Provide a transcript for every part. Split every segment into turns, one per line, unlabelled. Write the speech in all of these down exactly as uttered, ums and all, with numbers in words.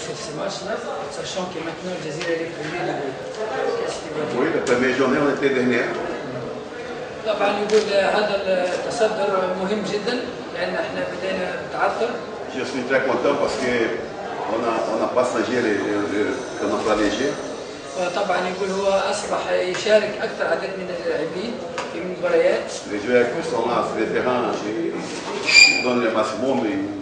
sur ce match-là, sachant que maintenant le Jazeera est premier de Ligue.
Oui, la première journée, on était dernière.
طبعا يقول هذا التصدر مهم جدا لان احنا بدينا نتعثر.
Je suis très content parce que on a on a partagé les que notre allégé.
طبعا يقول هو اصبح يشارك اكثر عدد من اللاعبين في المباريات.
Les joueurs qui sont là, les vétérans, ils donnent le maximum.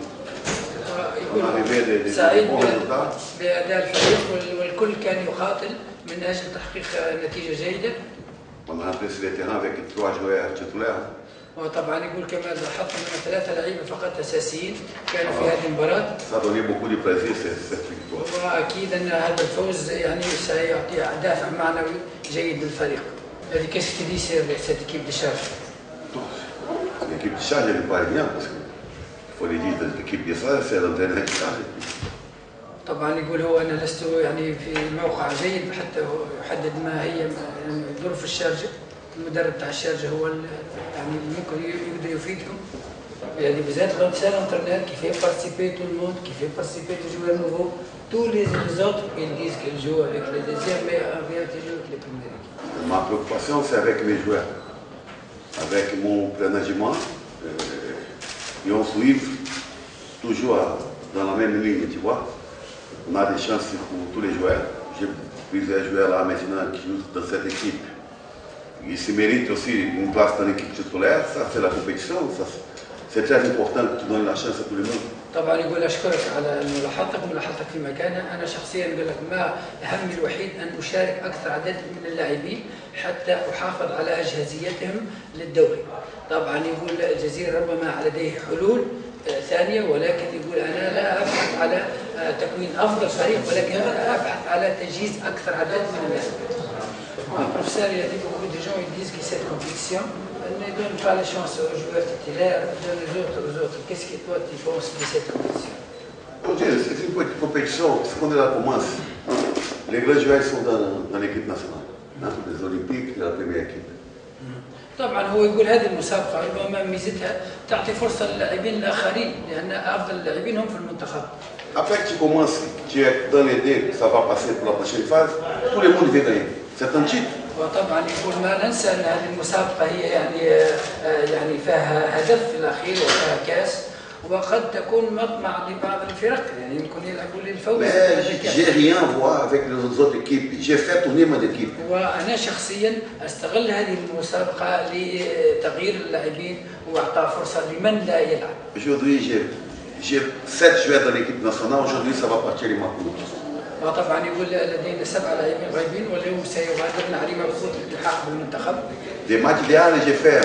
On a arrivé des
سعيد
bons résultats.
باداء الفريق والكل كان يقاتل من اجل تحقيق نتيجه جيده.
On a rentré sur le terrain avec trois joueurs titulaires.
وطبعا يقول كما لاحظت ان ثلاثه لعيبه فقط اساسيين كانوا في هذه المباراه.
Ça a donné beaucoup de plaisir cette victoire.
واكيد ان هذا الفوز يعني سيعطي دافع معنوي جيد للفريق. هذه كيف تدي سير cette équipe de charge.
L'équipe de charge elle parle bien parce que faut le dire l'équipe de charge c'est l'entraîneur de charge.
طبعا يقول هو انا لست يعني في موقع جيد حتى يحدد ما هي ظروف الشارجه. المدرب تاع الشارجه هو يعني ممكن يقدر يفيدكم. يعني بالذات لانسان انترنير qui fait participer tout le monde, qui fait participer les joueurs nouveaux, tous les, les autres ils disent qu'ils jouent avec les deuxièmes mais en réalité ils jouent avec les premières équipes.
Ma préoccupation c'est avec mes joueurs, avec mon management, euh, et on suit toujours dans la même ligne, tu vois. On a des chances pour tous les joueurs. J'ai plusieurs joueurs là maintenant qui jouent dans cette équipe. Ils se méritent aussi une place dans l'équipe titulaire, ça c'est la compétition, c'est très important que tu donnes la chance à tout le monde.
طبعا يقول اشكرك على ملاحظتك وملاحظتك في مكانه، انا شخصيا اقول لك ما همي الوحيد ان اشارك اكثر عدد من اللاعبين حتى احافظ على جاهزيتهم للدوري. طبعا يقول الجزيره ربما لديه حلول ثانيه ولكن يقول انا لا ابحث على تكوين افضل فريق ولكن ابحث على تجهيز اكثر عدد من اللاعبين. Professeur, il y a beaucoup de gens qui disent que cette compétition ne donne pas la chance aux joueurs titulaires, donne les autres aux autres. Qu'est-ce que toi tu penses de cette compétition?
C'est une petite compétition, c'est quand elle commence. Les grands joueurs sont dans, dans l'équipe nationale, dans les Olympiques, de la première équipe.
طبعا هو يقول هذه المسابقه ربما ميزتها تعطي فرصه للاعبين الاخرين لان افضل اللاعبين هم في المنتخب.
Après que tu commences, tu es dans l'idée que ça va passer pour la prochaine phase, tout le monde veut gagner. C'est un titre.
وطبعا يقول ما ننسى ان هذه المسابقه هي يعني يعني فيها هدف في الاخير وفيها كاس وقد تكون مطمع لبعض الفرق يعني يمكن يلعبوا للفوز.
J'ai rien à voir avec les autres équipes. J'ai fait tourner mon équipe.
وانا شخصيا استغل هذه المسابقه لتغيير اللاعبين واعطاء فرصه لمن لا يلعب.
Aujourd'hui j'ai j'ai sept joueurs dans l'équipe nationale. Aujourd'hui ça va partir les Maputo.
وطبعا يقول لدينا سبعه لاعبين غايبين واليوم سيغادرنا علي مبسوط للالتحاق بالمنتخب.
Des matchs d'Al j'ai fait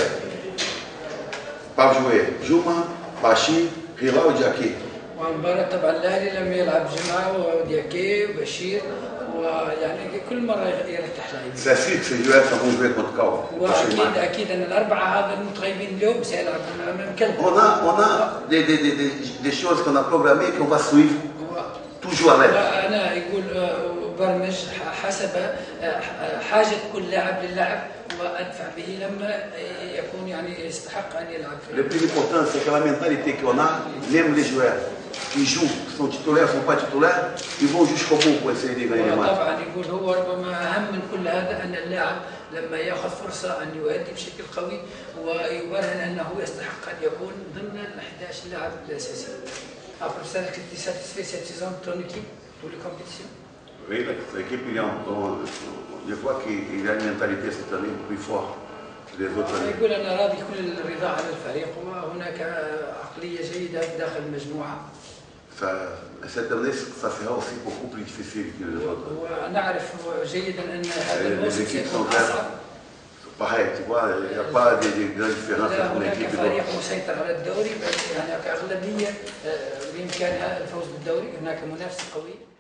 pas jouer Juma, Bachi, Hira ou Diaké.
ومباراة طبعا الاهلي لم يلعب جمعه ودياكي وبشير ويعني كل مره يرتاح لاعبين.
C'est sûr que ces joueurs vont jouer contre Kao.
واكيد اكيد ان الاربعه هذا المتغيبين اليوم سيلعبون امام كلب.
On a on a des des des des choses qu'on a programmées qu'on va suivre. toujours avec.
أنا يقول برمج حسب حاجة كل لاعب للعب وأدفع به لما يكون يعني يستحق أن يلعب فيه.
Le plus important c'est que la mentalité qu'on a, même les joueurs qui jouent, sont titulaires, sont pas titulaires, ils vont jusqu'au bout pour essayer de gagner les matchs.
طبعا يقول هو ربما أهم من كل هذا أن اللاعب لما يأخذ فرصة أن يؤدي بشكل قوي ويبرهن أنه يستحق أن يكون ضمن ال إحدى عشر لاعب الأساسي. Après ça, est-ce que tu es satisfait cette saison de ton équipe pour les compétitions?
Oui, l'équipe, je vois qu'il a une mentalité cette année plus forte que les autres années.
يقول أنا راضي كل الرضا عن الفريق وهناك عقلية جيدة داخل المجموعة.
Cette année, ça sera aussi beaucoup plus difficile que les autres.
ونعرف جيدا أن هذا الموسم سيكون أصعب.
Pareil, tu vois, il n'y a pas de, de grande différence entre une équipe et l'autre.
هناك فريق مسيطر على الدوري هناك أغلبية بإمكانها الفوز بالدوري هناك منافسة قوية.